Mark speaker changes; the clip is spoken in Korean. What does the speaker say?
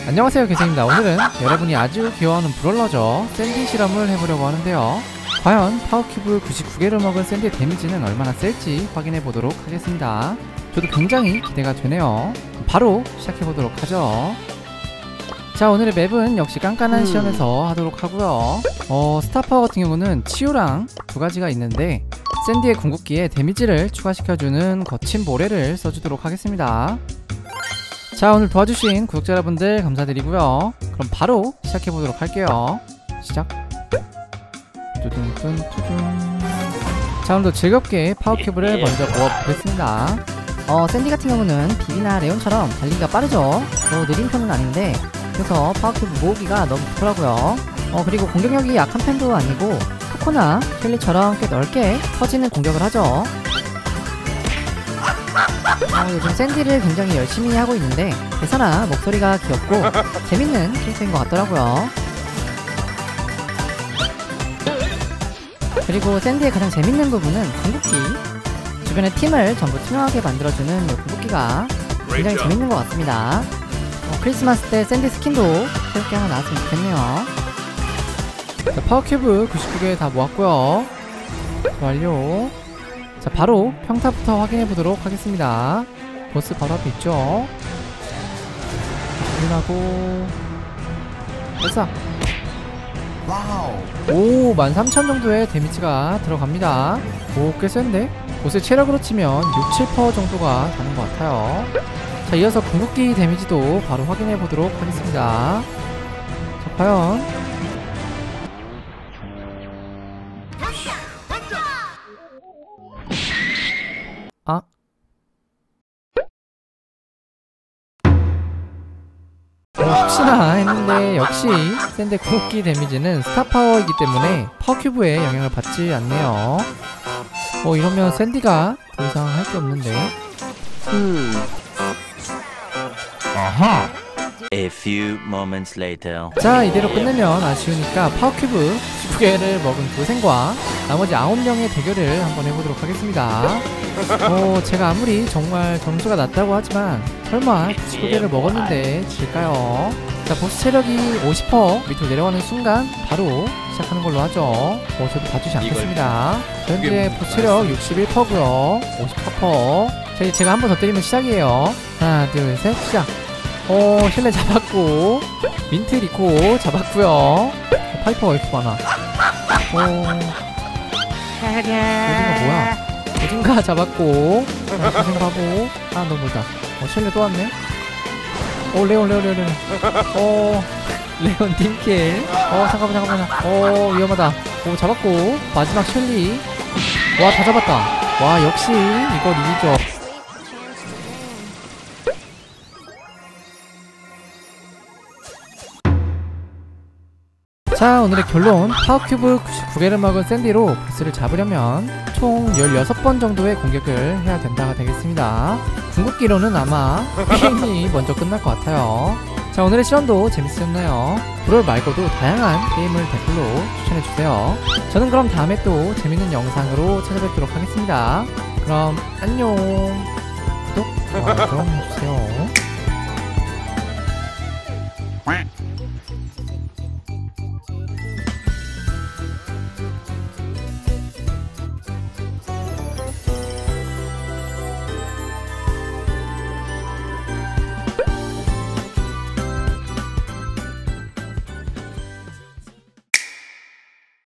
Speaker 1: 안녕하세요, 개성입니다. 오늘은 여러분이 아주 귀여워하는 브롤러죠, 샌디 실험을 해보려고 하는데요. 과연 파워큐브 99개를 먹은 샌디의 데미지는 얼마나 셀지 확인해보도록 하겠습니다. 저도 굉장히 기대가 되네요. 바로 시작해보도록 하죠. 자, 오늘의 맵은 역시 깐깐한 시험에서 하도록 하고요. 스타파워 같은 경우는 치유랑 두 가지가 있는데 샌디의 궁극기에 데미지를 추가시켜주는 거친 모래를 써주도록 하겠습니다. 자, 오늘 도와주신 구독자 여러분들 감사드리고요. 그럼 바로 시작해보도록 할게요. 시작. 뚜둥뚜둥 뚜둥. 자, 오늘도 즐겁게 파워큐브를 먼저 모아보겠습니다. 샌디 같은 경우는 비비나 레온처럼 달리기가 빠르죠. 느린 편은 아닌데 그래서 파워큐브 모으기가 너무 좋더라고요. 그리고 공격력이 약한 편도 아니고 코코나 켈리처럼 꽤 넓게 퍼지는 공격을 하죠. 요즘 샌디를 굉장히 열심히 하고 있는데 대사나 목소리가 귀엽고 재밌는 캐릭터인 것 같더라고요. 그리고 샌디의 가장 재밌는 부분은 궁극기, 주변의 팀을 전부 투명하게 만들어주는 이 궁극기가 굉장히 재밌는 것 같습니다. 크리스마스 때 샌디 스킨도 새롭게 하나 나왔으면 좋겠네요. 자, 파워큐브 99개 다 모았고요. 완료. 자, 바로 평타부터 확인해보도록 하겠습니다. 보스 바로 앞에 있죠. 확인하고 발사. 오, 13,000 정도의 데미지가 들어갑니다. 오, 꽤 센데? 보스의 체력으로 치면 6-7% 정도가 되는 것 같아요. 자, 이어서 궁극기 데미지도 바로 확인해보도록 하겠습니다. 자, 과연 혹시나 했는데 역시 샌디 궁극기 데미지는 스타파워이기 때문에 파워큐브에 영향을 받지 않네요. 이러면 샌디가 더 이상 할 게 없는데. 아하.
Speaker 2: A few moments later.
Speaker 1: 자, 이대로 끝내면 아쉬우니까 파워큐브 19개를 먹은 도생과 나머지 9명의 대결을 한번 해보도록 하겠습니다. 제가 아무리 정말 점수가 낮다고 하지만 설마 19개를 먹었는데 질까요? 자, 보스 체력이 50% 밑으로 내려가는 순간 바로 시작하는 걸로 하죠. 저도 봐주지 않겠습니다. 현재 보스 체력 61%고요 54%. 자, 이제 제가 한 번 더 때리면 시작이에요. 하나 둘 셋 시작. 실내 잡았고 민트 리코 잡았고요. 파이퍼가 왜 이렇게 많아. 오징어 뭐야? 오징가 잡았고 고생하고. 너무 멀다. 실내 또 왔네. 레온 레온 팀킬. 잠깐만. 위험하다. 잡았고 마지막 셸리. 와, 다 잡았다. 와, 역시 이걸 이기죠. 자, 오늘의 결론. 파워큐브 99개를 먹은 샌디로 보스를 잡으려면 총 16번 정도의 공격을 해야 된다가 되겠습니다. 궁극기로는 아마 게임이 먼저 끝날 것 같아요. 자, 오늘의 실험도 재밌으셨나요? 브롤 말고도 다양한 게임을 댓글로 추천해주세요. 저는 그럼 다음에 또 재밌는 영상으로 찾아뵙도록 하겠습니다. 그럼 안녕. 구독, 좋아요 좀 해주세요.